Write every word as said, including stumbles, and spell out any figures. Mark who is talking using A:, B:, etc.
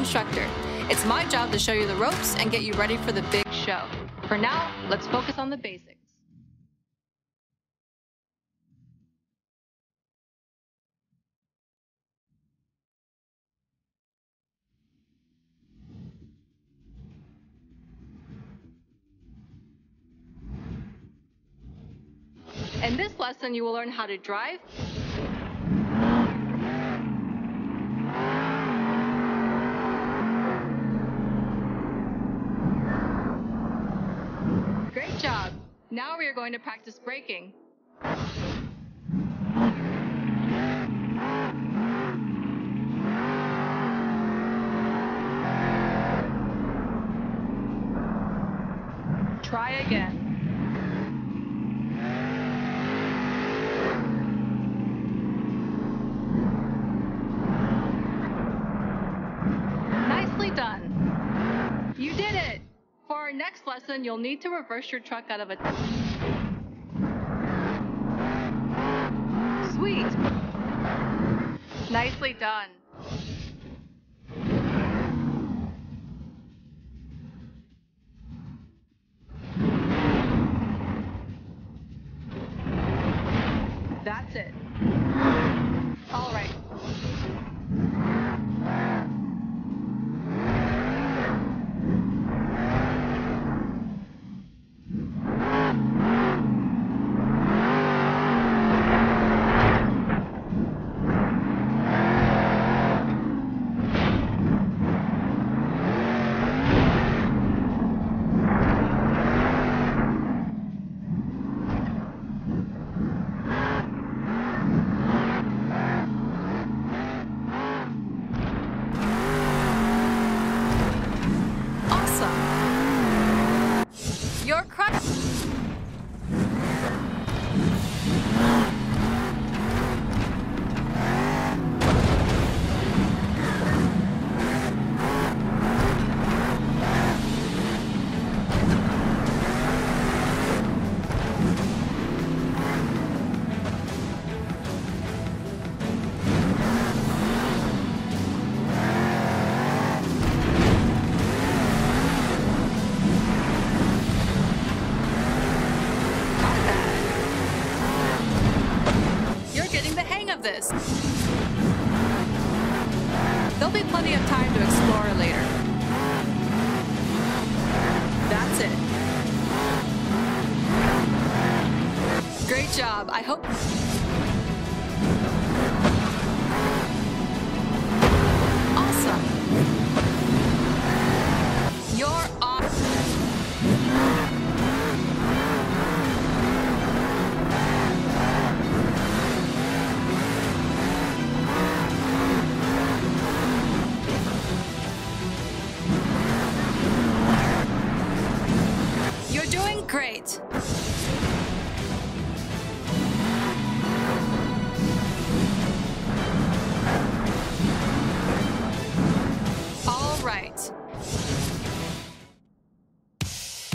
A: instructor. It's my job to show you the ropes and get you ready for the big show. For now, let's focus on the basics. In this lesson, you will learn how to drive, great job. Now we are going to practice braking. Try again. Done. You did it! For our next lesson, you'll need to reverse your truck out of a... Sweet! Nicely done. That's it. All right. Your crutch. This. There'll be plenty of time to explore later. That's it. Great job. I hope... Awesome. You're awesome. Great.